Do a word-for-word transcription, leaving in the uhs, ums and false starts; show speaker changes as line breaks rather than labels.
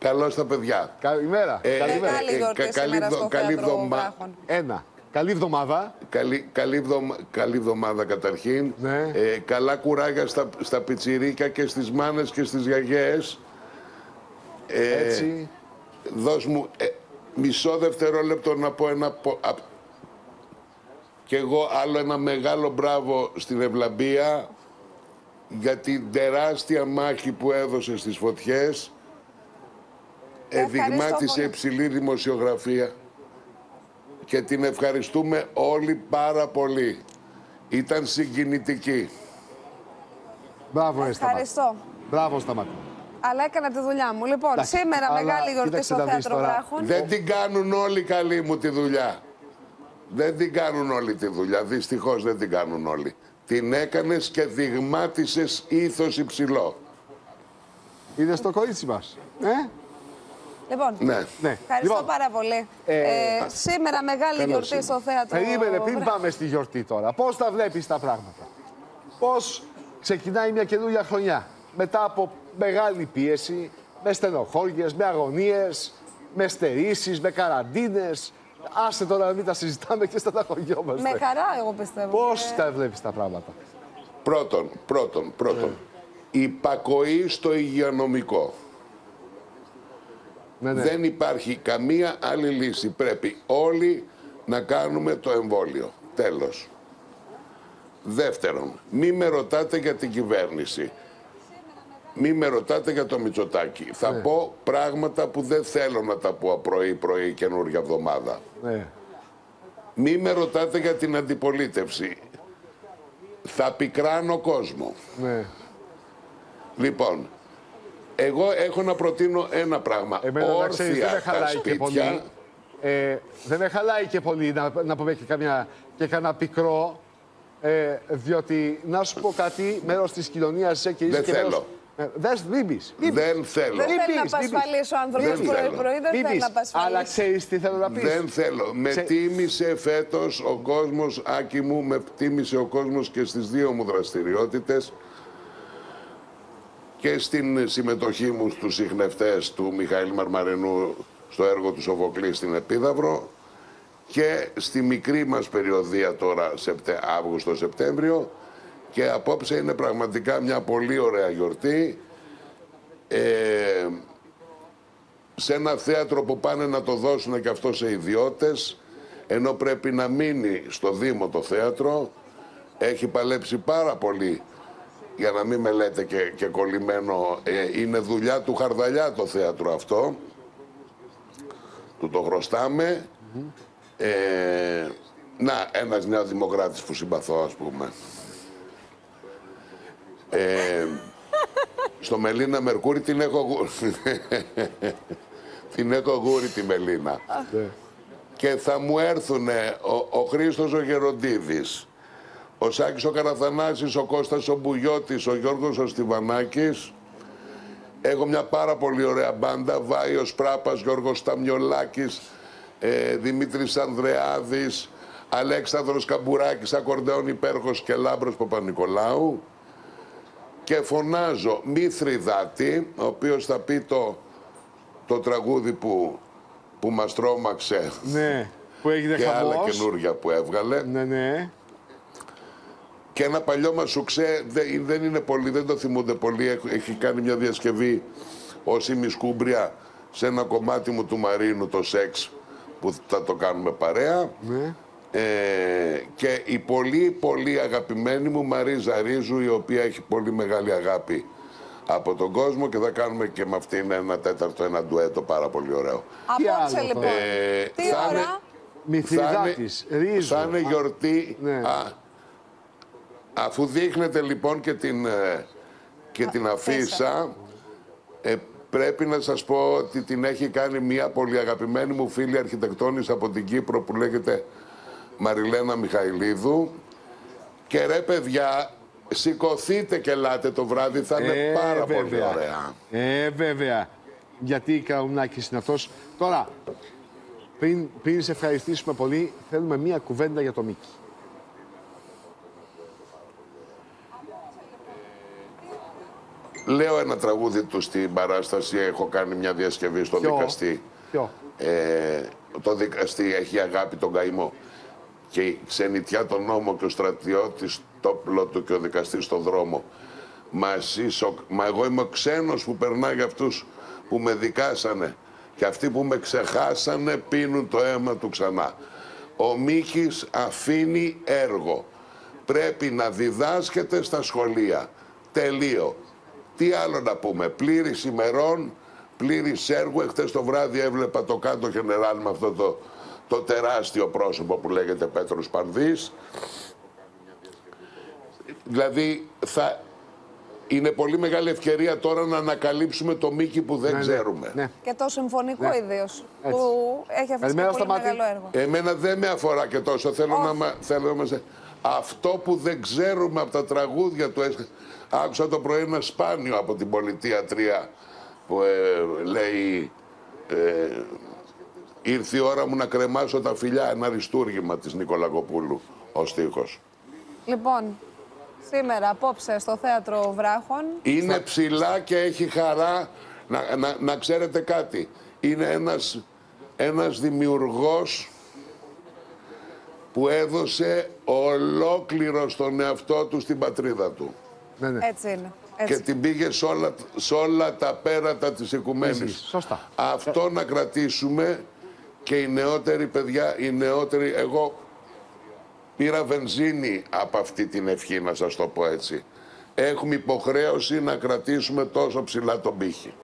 Καλώς τα παιδιά.
Καλημέρα.
Ε,
Καλημέρα.
Μεγάλη
ε,
γιορτή
κα- καλή
σήμερα
βδο-
στο
καλή
θέατρο
βδομα-
Βράχων.
Ένα. Καλή εβδομάδα.
Καλή, καλή, βδομα- καλή εβδομάδα καταρχήν.
Ναι.
Ε, καλά κουράγια στα, στα πιτσιρίκα και στις μάνες και στις γιαγιές. Ε,
Έτσι.
Δώσ' μου ε, μισό δευτερόλεπτο να πω ένα... πο- α, και εγώ άλλο ένα μεγάλο μπράβο στην Ευλαμπία για την τεράστια μάχη που έδωσε στις φωτιές. Εδειγμάτισε
πολύ.
υψηλή δημοσιογραφία και την ευχαριστούμε όλοι πάρα πολύ. Ήταν συγκινητική.
Μπράβο, ρε Σταμάτη.
Ευχαριστώ.
Μπράβο, Σταμάτη.
Αλλά έκανα τη δουλειά μου. Λοιπόν,
Εντάξει,
σήμερα
αλλά
μεγάλη γιορτή
κοίταξε
στο
να δεις
θέατρο
τώρα.
Βράχων.
Δεν την κάνουν όλοι καλή μου τη δουλειά. Δεν την κάνουν όλοι τη δουλειά. Δυστυχώς δεν την κάνουν όλοι. Την έκανες και δειγμάτισες ήθος υψηλό.
Είδες το κορίτσι μας. Ε?
Λοιπόν,
Ναι.
Ναι.
ευχαριστώ
Λοιπόν,
πάρα πολύ.
ε,
Ε, σήμερα μεγάλη
καλώς
γιορτή
είναι.
στο θέατρο
Περίμενε, πριν
Βράχων.
πάμε στη γιορτή τώρα. Πώς τα βλέπεις τα πράγματα. Πώς ξεκινάει μια καινούργια χρονιά. Μετά από μεγάλη πίεση, με στενοχώριες, με αγωνίες, με στερήσεις, με καραντίνες. Άσε τώρα να μην τα συζητάμε και στεναχωριόμαστε.
Με χαρά, εγώ πιστεύω.
Πώς
Ε,
τα βλέπεις τα πράγματα.
Πρώτον, πρώτον, πρώτον. Υπακοή στο υγειονομικό.
Ναι, ναι.
Δεν υπάρχει καμία άλλη λύση. Πρέπει όλοι να κάνουμε το εμβόλιο. Τέλος. Δεύτερον, μη με ρωτάτε για την κυβέρνηση. Μη με ρωτάτε για το Μητσοτάκη. Θα
Ναι.
πω πράγματα που δεν θέλω να τα πω πρωί-πρωί καινούργια εβδομάδα.
Ναι.
Μη με ρωτάτε για την αντιπολίτευση. Θα πικράνω κόσμο.
Ναι.
Λοιπόν, εγώ έχω να προτείνω ένα πράγμα.
Εμένα να ξέρεις, δεν με
Όρθια τα
χαλάει και πολύ.
σπίτια.
Ε, δεν με χαλάει και πολύ να, να πούμε και, καμιά, και κανένα πικρό. Ε, διότι, να σου πω κάτι, μέρος της κοινωνίας είσαι και είσαι
Δεν
και
θέλω.
μέρος... Ε, δεν μην πεις, μην πεις.
Δεν θέλω.
Δεν
Μην
θέλει να
πεις, μην
απασφαλίσει ο άνθρωπος
Δεν θέλω.
πρωί-πρωί, δεν
Μην
θέλει
πεις.
να απασφαλίσει.
Αλλά ξέρεις τι θέλω να πεις.
Δεν θέλω. Με
Σε-
τίμησε φέτος ο κόσμος, Άκη μου, με τίμησε ο κόσμος και στις δύο μου δραστηριότητες και στην συμμετοχή μου στους ιχνευτές του Μιχαήλ Μαρμαρινού στο έργο του Σοφοκλή στην Επίδαυρο και στη μικρή μας περιοδία τώρα Αύγουστο-Σεπτέμβριο, και απόψε είναι πραγματικά μια πολύ ωραία γιορτή. Ε, σε ένα θέατρο που πάνε να το δώσουν και αυτό σε ιδιώτες, ενώ πρέπει να μείνει στο Δήμο το θέατρο. Έχει παλέψει πάρα πολύ, για να μην με λέτε και, και κολλημένο. Ε, είναι δουλειά του Χαρδαλιά το θέατρο αυτό. Του το χρωστάμε. Ε, να, ένας νεοδημοκράτης που συμπαθώ, ας πούμε. Ε, στο Μελίνα Μερκούρη την έχω γου- την έχω γούρι τη Μελίνα. Και θα μου έρθουν ο, ο Χρήστος ο Γεροντίδης, ο Σάκης ο Καραθανάσης, ο Κώστας ο Μπουγιώτης, ο Γιώργος ο Στιβανάκης. Έχω μια πάρα πολύ ωραία μπάντα, Βάιος Πράπας, Γιώργος Σταμιολάκης, ε, Δημήτρης Ανδρεάδης, Αλέξανδρος Καμπουράκης, ακορντεόν υπέροχος και Λάμπρος Παπα-Νικολάου. Και φωνάζω Μηθριδάτη, ο οποίος θα πει το, το τραγούδι που, που μας τρόμαξε
Ναι, που έγινε
και άλλα
χαμός.
καινούργια που έβγαλε.
Ναι, ναι.
Και ένα παλιό μας σουξέ, δεν, δεν είναι πολύ, δεν το θυμούνται πολύ, έχει, έχει κάνει μια διασκευή ο Σίμης Κούμπρια σε ένα κομμάτι μου του Μαρίνου, το σεξ, που θα το κάνουμε παρέα.
Ναι.
Ε, και η πολύ πολύ αγαπημένη μου Μαρίζα Ρίζου, η οποία έχει πολύ μεγάλη αγάπη από τον κόσμο, και θα κάνουμε και με αυτήν ένα τέταρτο, ένα ντουέτο πάρα πολύ ωραίο.
Απόψε
άλλο
λοιπόν.
τώρα?
Ε,
Τι
θα είναι-
ώρα?
Μηθριδάτης, Ρίζου.
Θα είναι γιορτή.
Ναι.
Α, αφού δείχνετε λοιπόν και την, ε, και την αφίσα, ε, πρέπει να σας πω ότι την έχει κάνει μια πολύ αγαπημένη μου φίλη αρχιτεκτόνης από την Κύπρο που λέγεται Μαριλένα Μιχαηλίδου. Και ρε παιδιά, σηκωθείτε και ελάτε το βράδυ, θα είναι
Ε,
πάρα πολύ
βέβαια.
ωραία.
Ε, βέβαια. Γιατί η Καουνάκης είναι αυτός. Τώρα, πριν, πριν σε ευχαριστήσουμε πολύ, θέλουμε μία κουβέντα για το Μίκη.
Λέω ένα τραγούδι του στην παράσταση, έχω κάνει μια διασκευή στο
Ποιο?
δικαστή.
Ποιο?
Ε, το δικαστή έχει αγάπη τον καημό. Και η ξενιτιά τον νόμο και ο στρατιώτης το όπλο του και ο δικαστής στον δρόμο. Μα, εσείς, ο, μα εγώ είμαι ο ξένος που περνάει για αυτούς που με δικάσανε. Και αυτοί που με ξεχάσανε πίνουν το αίμα του ξανά. Ο Μίχης αφήνει έργο. Πρέπει να διδάσκεται στα σχολεία. Τελείο. Τι άλλο να πούμε. Πλήρης ημερών, πλήρης έργου. Εχθές το βράδυ έβλεπα το κάτω γενεράλ με αυτό το, το τεράστιο πρόσωπο που λέγεται Πέτρος Πανδής. Δηλαδή θα... είναι πολύ μεγάλη ευκαιρία τώρα να ανακαλύψουμε το Μίκη που δεν
Ναι, ναι,
ξέρουμε.
ναι.
Και το συμφωνικό
Ναι.
ιδίως,
Έτσι.
που έχει αφήσει
Καλημέρα,
πολύ
Σταμάτη.
μεγάλο έργο.
Εμένα δεν με αφορά και τόσο. Θέλω
Όχι.
να, μα- θέλω να μας... Αυτό που δεν ξέρουμε από τα τραγούδια του. έσ- Άκουσα το πρωί ένα σπάνιο από την Πολιτεία τρία που ε, λέει ε, ήρθε η ώρα μου να κρεμάσω τα φιλιά, ένα αριστούργημα της Νικολακοπούλου ο στίχος.
Λοιπόν, σήμερα, απόψε, στο Θέατρο Βράχων,
Είναι ψηλά και έχει χαρά. Να, να, να ξέρετε κάτι. Είναι ένας, ένας δημιουργός που έδωσε ολόκληρο στον εαυτό του στην πατρίδα του.
Ναι, ναι.
έτσι είναι.
Και
Έτσι.
την πήγε σε όλα, σε όλα τα πέρατα της οικουμένης.
Εσείς, σωστά.
Αυτό να κρατήσουμε και οι νεότεροι παιδιά, οι νεότεροι, εγώ πήρα βενζίνη από αυτή την ευχή, να σας το πω έτσι. Έχουμε υποχρέωση να κρατήσουμε τόσο ψηλά τον πύχη.